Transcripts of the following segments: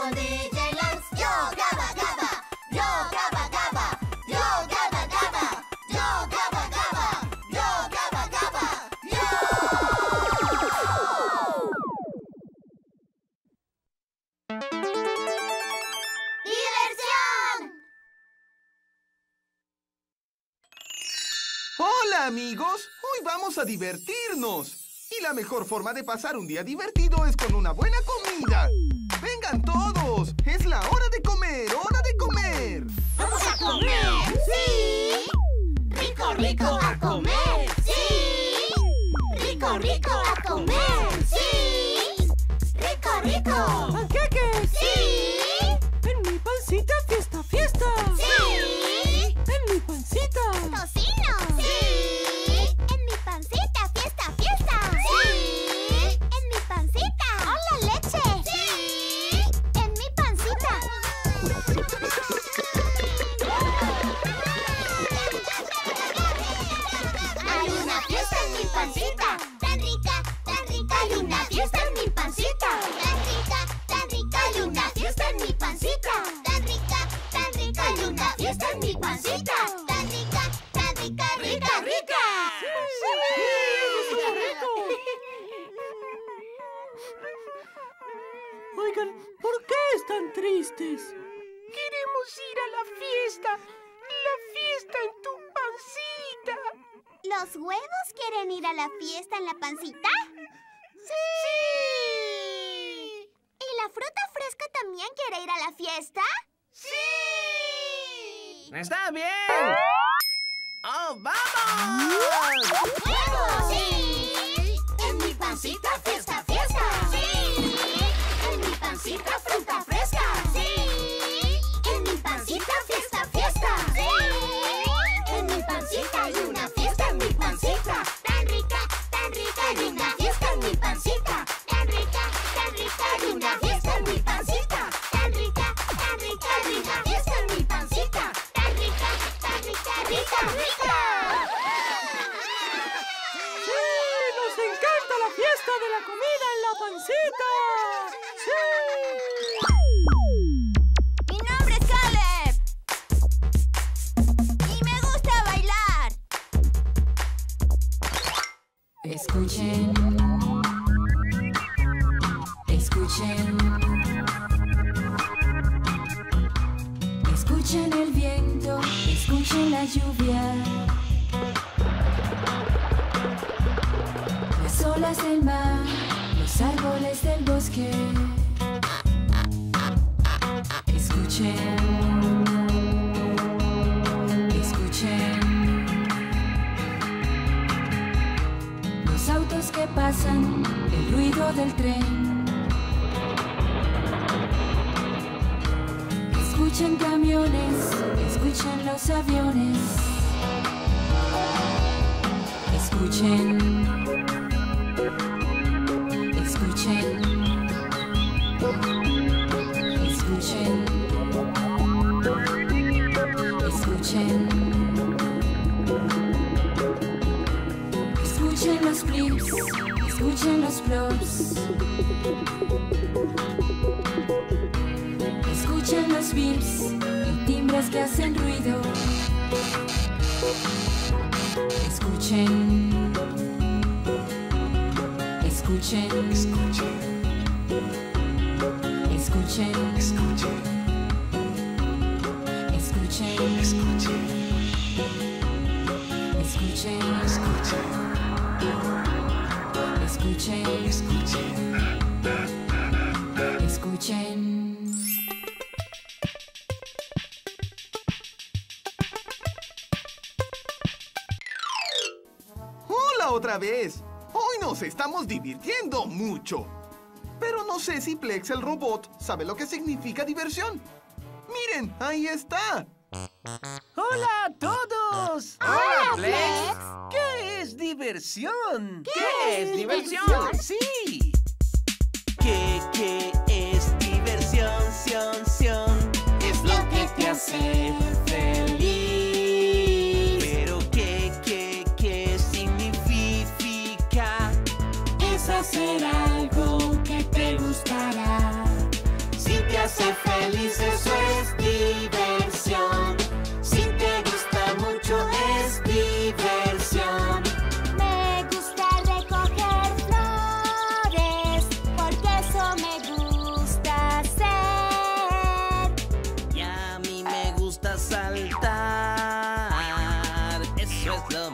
con DJ Lance. Yo Gabba Gabba, yo Gabba Gabba, yo Gabba Gabba, yo Gabba Gabba, yo Gabba Gabba, yo. ¡Diversión! Hola amigos, hoy vamos a divertirnos. Y la mejor forma de pasar un día divertido es con una buena comida. ¡Vengan todos! ¡Es la hora de comer! ¡Hora de comer! ¡Vamos a comer! ¡Sí! ¡Rico, rico a comer! ¡Sí! ¡Rico, rico a comer! ¡Sí! ¡Rico, rico! ¡Panqueques! ¡Sí! ¡En mi pancita, fiesta, fiesta! ¡Sí! ¡En mi pancita! ¡Tocino! ¡Sí! ¡En mi pancita, fiesta, fiesta! ¡Sí! ¡En mi pancita! ¡Hola, leche! ¡Sí! ¡En mi pancita! ¡Hay una fiesta en mi pancita! ¡Tan rica, tan rica! ¡Hay una fiesta en mi pancita! ¡Tan rica, tan rica! ¡Hay una fiesta en mi pancita! ¡Tan rica, tan rica! ¡Hay una fiesta en mi pancita! ¡Tan rica, tan rica! ¡Rica, rica! Oigan, ¿por qué están tristes? Queremos ir a la fiesta. La fiesta en tu pancita. ¿Los huevos quieren ir a la fiesta en la pancita? ¡Sí! ¿Y la fruta fresca también quiere ir a la fiesta? ¡Sí! ¡Está bien! ¡Oh, vamos! ¡Huevos! ¡Sí! ¡En mi pancita fiesta, fiesta! ¡Sí! ¡En mi pancita fruta fresca! ¡Sí! ¡En mi pancita fiesta, fiesta! ¡Sí! ¡En mi pancita hay una fiesta en mi pancita! ¡Tan rica, hay una fiesta en mi pancita! ¡Tan rica, hay una fiesta en mi pancita! ¡Tan rica, hay una fiesta en mi pancita! ¡Tan rica, rica, rica! ¡Sí! ¡Nos encanta la fiesta de la comida en la pancita! ¡Sí! Mi nombre es Caleb. Y me gusta bailar. Escuchen, escuchen, escuchen el viento, escuchen la lluvia, las olas del mar, los árboles del bosque. Escuchen, escuchen los autos que pasan, el ruido del tren. Escuchen camiones, escuchen los aviones. Escuchen, escuchen, escuchen, escuchen. Escuchen los flips, escuchen los flops. Escuchen los beeps y timbres que hacen ruido. Escuchen, escuchen, escuchen, escuchen, escuchen, escuchen, escuchen, escuchen, escuchen. ¡Hola otra vez! Hoy nos estamos divirtiendo mucho. Pero no sé si Plex el robot sabe lo que significa diversión. ¡Miren! ¡Ahí está! ¡Hola a todos! ¡Hola, Plex! ¿Qué es diversión? ¿Qué es diversión? diversión? ¡Sí! ¿Qué es diversión? Es lo que te hace feliz. Pero ¿qué significa? Es hacer algo que te gustará. Si te hace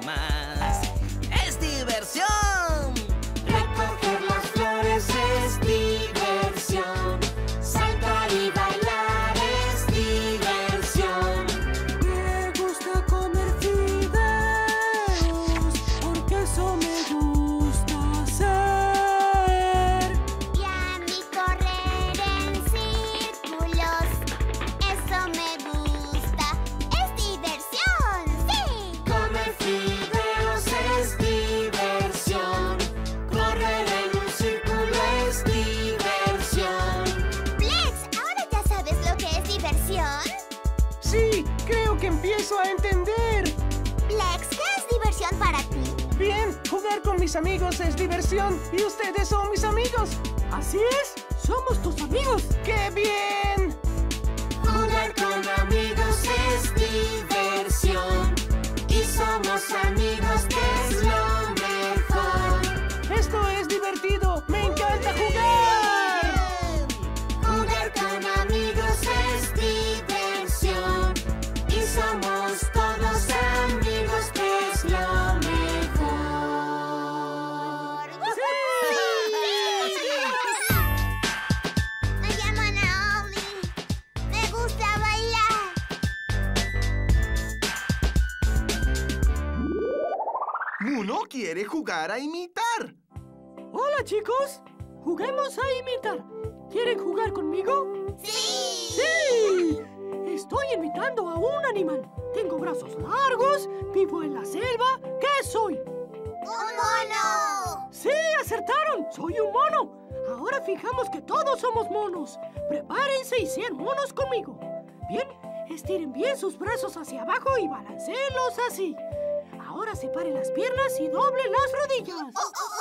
más. ¡Es diversión! Recoger las flores es diversión. Saltar y bailar es diversión. Me gusta comer fideos, porque eso me gusta hacer. Y a mí correr en círculos, eso me gusta. ¡Es diversión! ¡Sí! Comer fideos es diversión. Correr en un círculo es diversión. Plex, ¿ahora ya sabes lo que es diversión? Sí, creo que empiezo a entender. Plex, ¿qué es diversión para ti? Bien, jugar con mis amigos es diversión y ustedes son mis amigos. Así es, somos tus amigos. ¡Qué bien! Jugar con amigos es diversión. Y somos amigos, que es lo mejor. Esto es divertido. ¡Me encanta jugar! Jugar con amigos es diversión. Y somos todos amigos, que es lo mejor. Me llamo Naomi. Me gusta bailar. Uno quiere jugar a imitar. Hola, chicos. Juguemos a imitar. ¿Quieren jugar conmigo? ¡Sí! ¡Sí! Estoy imitando a un animal. Tengo brazos largos, vivo en la selva. ¿Qué soy? ¡Un mono! ¡Sí! ¡Acertaron! ¡Soy un mono! Ahora fijamos que todos somos monos. Prepárense y sean monos conmigo. Bien, estiren bien sus brazos hacia abajo y balancéenlos así. Ahora separen las piernas y doblen las rodillas.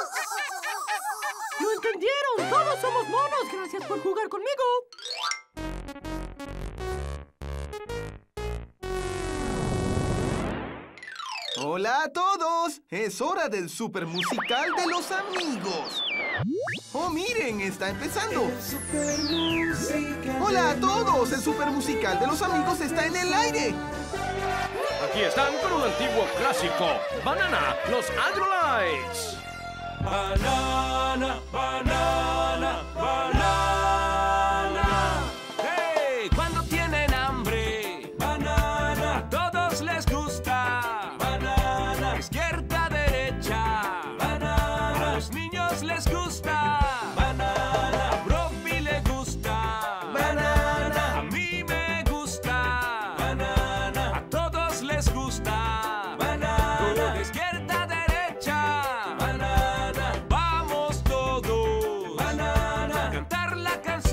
¿Lo entendieron? Todos somos monos. Gracias por jugar conmigo. Hola a todos. Es hora del super musical de los amigos. Oh, miren, está empezando. Hola a todos. El super musical de los amigos está en el aire. Aquí están con un antiguo clásico. Banana, los Agrolites. Banana, banana, banana. ¡Hey! Cuando tienen hambre, banana. A todos les gusta. Banana. Izquierda, derecha. Banana. A los niños les gusta. Banana. A Brofi le gusta. Banana. A mí me gusta. Banana. A todos les gusta. Banana. De izquierda a derecha. Banana. Vamos todos. Banana. A cantar la canción.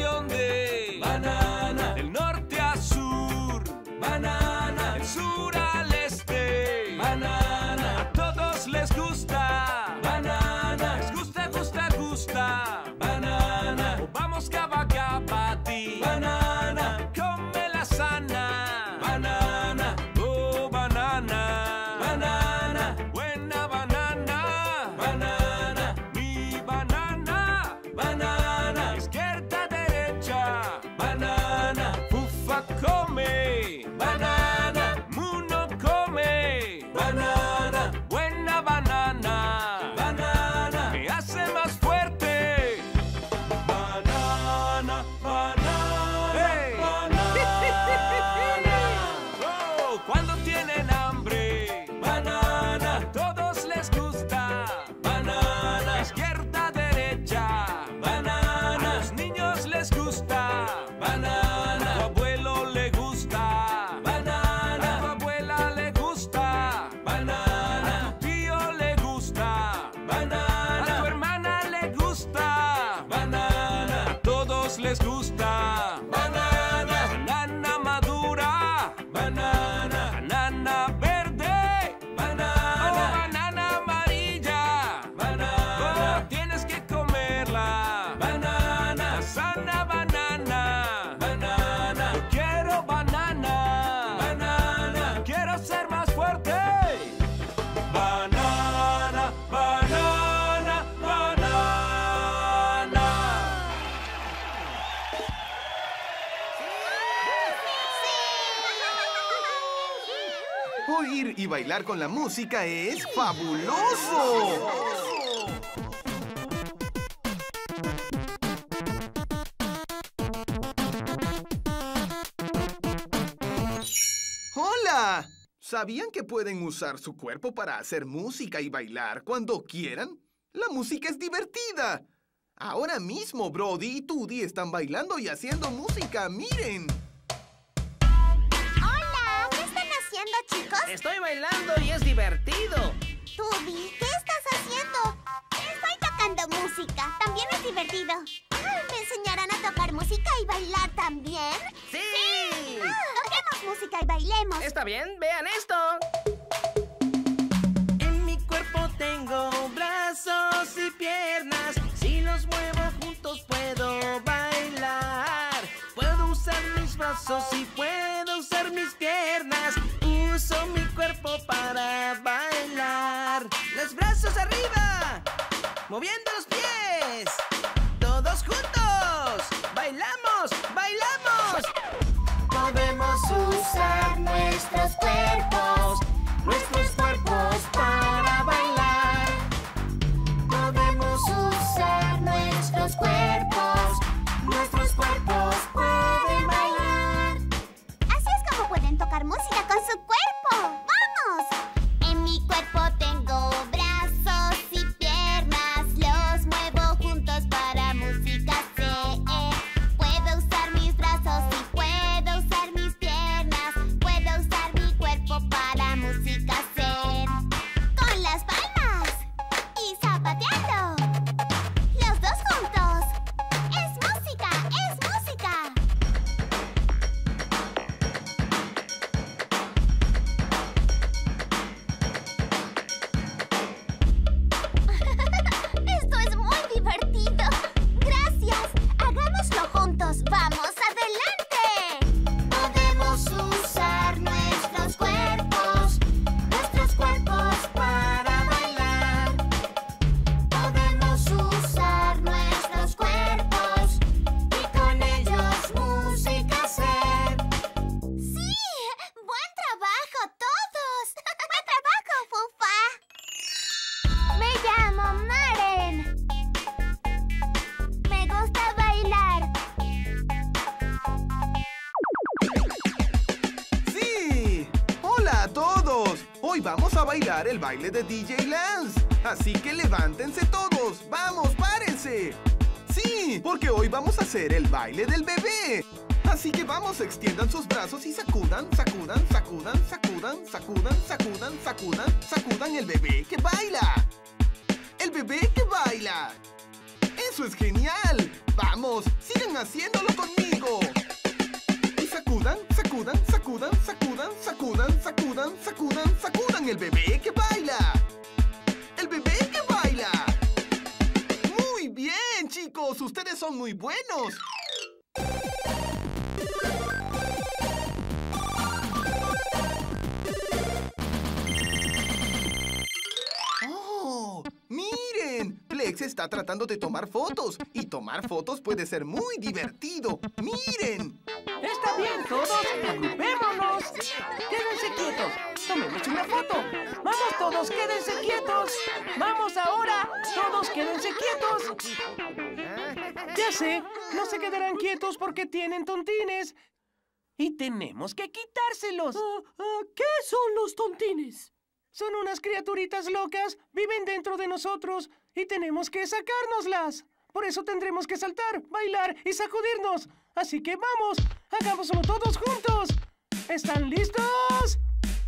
aplaudir y bailar con la música es fabuloso. ¡Hola! ¿Sabían que pueden usar su cuerpo para hacer música y bailar cuando quieran? ¡La música es divertida! Ahora mismo Brody y Tudy están bailando y haciendo música. ¡Miren! Hola, ¿qué están haciendo, chicos? Estoy bailando y es divertido. Tudy, ¿qué estás haciendo? Estoy tocando música. También es divertido. ¿Me enseñarán a tocar música y bailar también? ¡Sí! Toquemos música y bailemos. Está bien, vean esto. En mi cuerpo tengo brazos y piernas. Si los muevo juntos puedo bailar. Puedo usar mis brazos y puedo usar mis piernas. Uso mi cuerpo para bailar. Los brazos arriba, moviendo los pies. Todos juntos. ¡Bailamos! ¡Bailamos! Podemos usar nuestros cuerpos para bailar. Podemos usar nuestros cuerpos pueden bailar. Así es como pueden tocar música con su cuerpo. ¡Vamos! En mi cuerpo tengo brazos y piernas. Los muevo juntos para música hacer. Puedo usar mis brazos y puedo usar mis piernas. Puedo usar mi cuerpo para música hacer. Con las palmas y zapateando. Los dos juntos. Es música, es música. Esto es muy divertido. Gracias. Hagámoslo juntos. ¡Vamos, adelante! Podemos usar nuestros cuerpos para bailar. Podemos usar nuestros cuerpos y con ellos música hacer. ¡Sí! ¡Buen trabajo, todos! ¡Buen trabajo, Fufa! Me llamo Maren. Me gusta bailar. ¡Sí! ¡Hola a todos! Hoy vamos a bailar el baile de DJ Lance. Así que levántense todos. ¡Vamos, párense! ¡Sí! Porque hoy vamos a hacer el baile del bebé. Así que vamos, extiendan sus brazos y sacudan, sacudan, sacudan, sacudan, sacudan, sacudan, sacudan, sacudan el bebé que baila. ¡El bebé que baila! ¡Eso es genial! ¡Vamos! ¡Sigan haciéndolo conmigo! Y sacudan, sacudan, sacudan, sacudan, sacudan, sacudan, sacudan, sacudan el bebé que baila. ¡El bebé que baila! ¡Muy bien, chicos! ¡Ustedes son muy buenos! ¡Oh! ¡Miren! Plex está tratando de tomar fotos. Y tomar fotos puede ser muy divertido. ¡Miren! Está bien, todos. Agrupémonos. Quédense quietos. Tomemos una foto. Vamos todos, quédense quietos. Vamos ahora. Todos quédense quietos. Ya sé, no se quedarán quietos porque tienen tontines. Y tenemos que quitárselos. ¿Qué son los tontines? Son unas criaturitas locas, viven dentro de nosotros y tenemos que sacárnoslas. Por eso tendremos que saltar, bailar y sacudirnos. Así que vamos, hagámoslo todos juntos. ¿Están listos?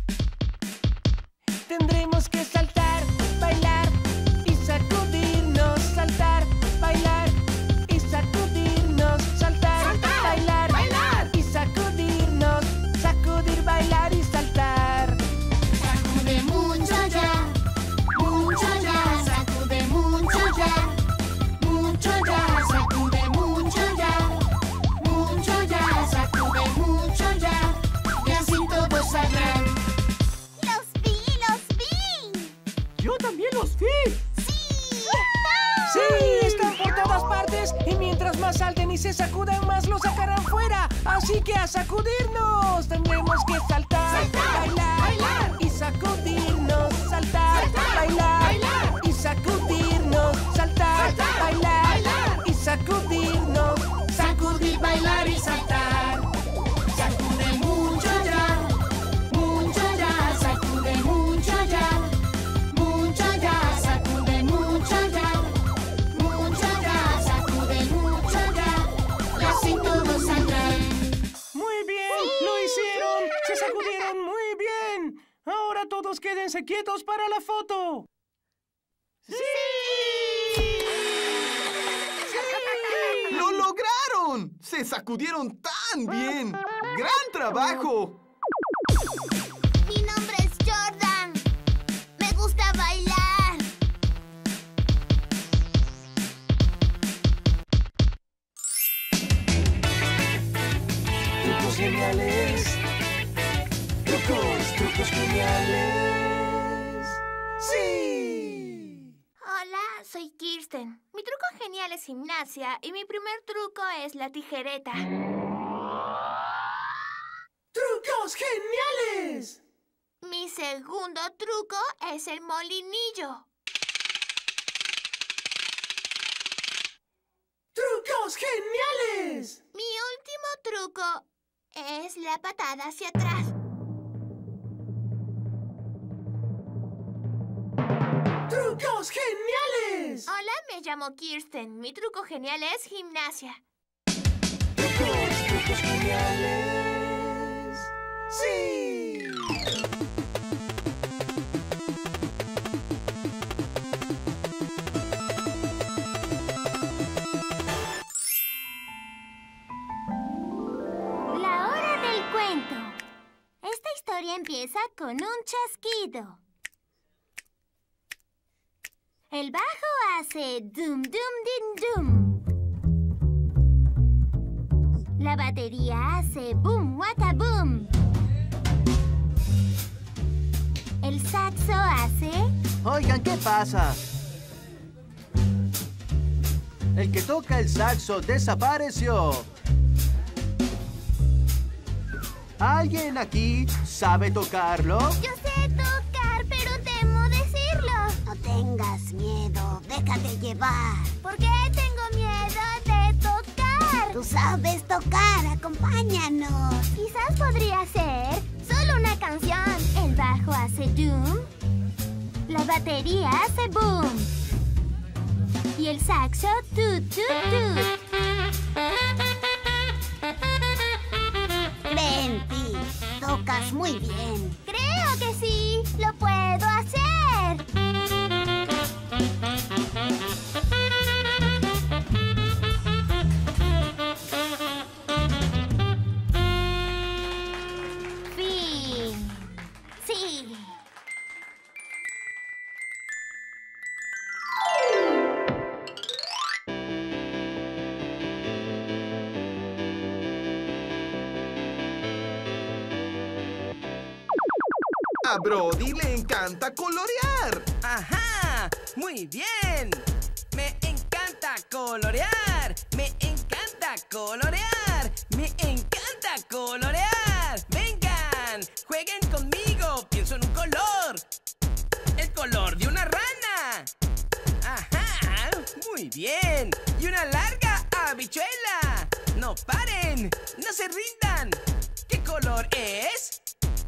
Tendremos que saltar, bailar y sacudirnos. Saltar, bailar y sacudirnos. Saltar, bailar, y sacudirnos. Sacudir, bailar y saltar. Sacude mucho ya, sacude mucho ya, sacude mucho ya, sacude mucho ya, y así todos sabrán. ¡Los vi! Yo también los vi. ¡Sí! ¡Sí! Están por todas partes Y mientras más salten y se sacudan, más lo sacarán fuera. Así que a sacudirnos. Tendremos que saltar, bailar y sacudirnos. Saltar, bailar y sacudirnos. Saltar, bailar y sacudirnos. Sacudir, bailar y saltar. Sacude mucho ya, sacude mucho ya. Mucho ya, sacude mucho ya. Mucho ya, sacude mucho ya. Y así todos saldrán. Muy bien, lo hicieron. Se sacudieron muy bien. Ahora todos quédense quietos para la foto. ¡Sí! ¡Lo lograron! ¡Se sacudieron tan bien! ¡Gran trabajo! Mi nombre es Jordan. Me gusta bailar. Trucos geniales. Trucos geniales. ¡Sí! Hola, soy Kirsten. Mi truco genial es gimnasia y mi primer truco es la tijereta. ¡Trucos geniales! Mi segundo truco es el molinillo. ¡Trucos geniales! Mi último truco es la patada hacia atrás. ¡Trucos geniales! Hola, me llamo Kirsten. Mi truco genial es gimnasia. Trucos geniales. ¡Sí! La hora del cuento. Esta historia empieza con un chasquido. El bajo hace dum dum din dum. La batería hace boom waka boom. El saxo hace... Oigan, ¿qué pasa? El que toca el saxo desapareció. ¿Alguien aquí sabe tocarlo? Yo sé tocar, pero temo decirlo. No tengas miedo, déjate llevar. ¿Por qué tengo miedo de tocar? Tú sabes tocar, acompáñanos. Quizás podría ser solo una canción. El bajo hace doom, la batería hace boom y el saxo tut tut tut. Venti, tocas muy bien. Creo que sí, lo puedo hacer. Fin. Sí. A Brody le encanta colorear. ¡Ajá! ¡Muy bien! Me encanta colorear. Me encanta colorear. Me encanta colorear. ¡Vengan! ¡Jueguen conmigo! Pienso en un color. ¡El color de una rana! ¡Ajá! ¡Muy bien! ¡Y una larga habichuela! ¡No paren! ¡No se rindan! ¿Qué color es?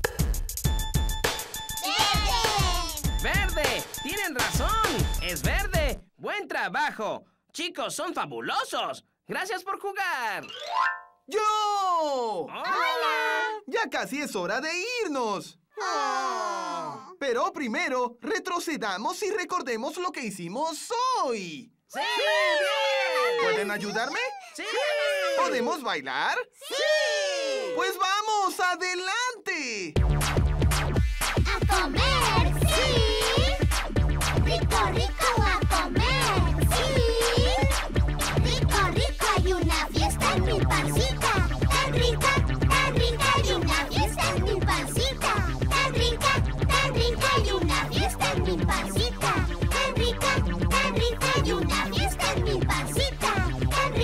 ¡Verde! ¡Tienen razón! ¡Es verde! ¡Buen trabajo! ¡Chicos, son fabulosos! ¡Gracias por jugar! ¡Yo! ¡Hola! Ya casi es hora de irnos. Pero primero, retrocedamos y recordemos lo que hicimos hoy. ¡Sí! ¡Bien! ¿Pueden ayudarme? ¡Sí! ¿Podemos bailar? ¡Sí! ¡Pues vamos, adelante! ¡A comer! ¡Sí! ¡Rico, rico a comer! ¡Sí! ¡Rico, rico! Hay una fiesta en mi pancita. ¡Tan rica, hay una fiesta en mi pancita! ¡Tan rica, hay una fiesta en mi pancita! ¡Tan rica, hay una fiesta en mi pancita! ¡Tan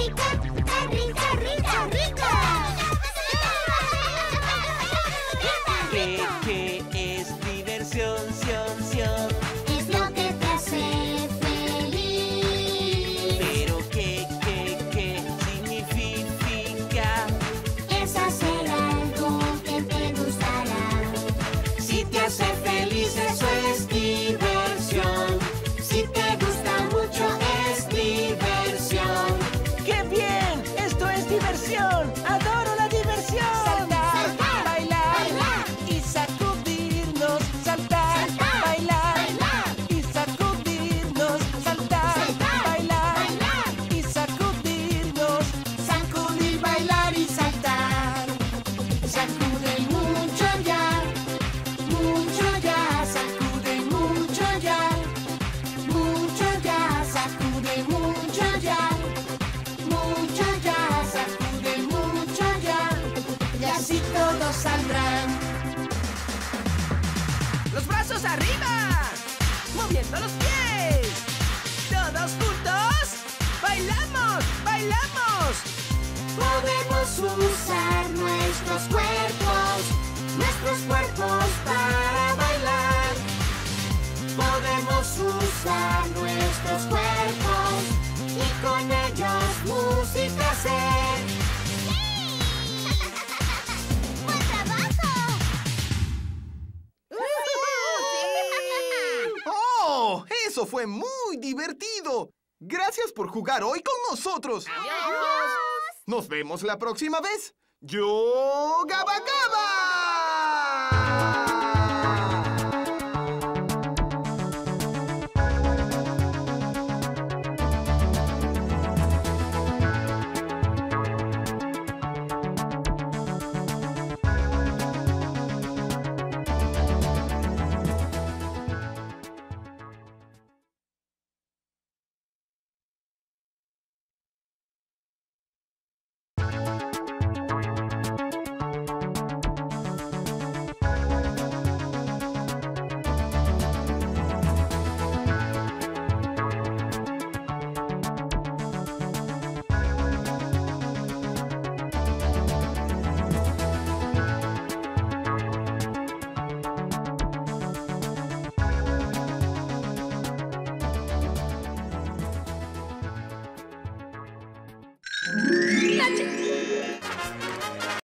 saldrán. ¡Los brazos arriba! ¡Moviendo los pies! ¡Todos juntos! ¡Bailamos! ¡Bailamos! Podemos usar nuestros cuerpos para bailar. Podemos usar nuestros cuerpos y con ellos música hacer. ¡Buen trabajo! ¡Oh! ¡Eso fue muy divertido! Gracias por jugar hoy con nosotros. ¡Adiós! Nos vemos la próxima vez. ¡Yo, Gaba Gaba!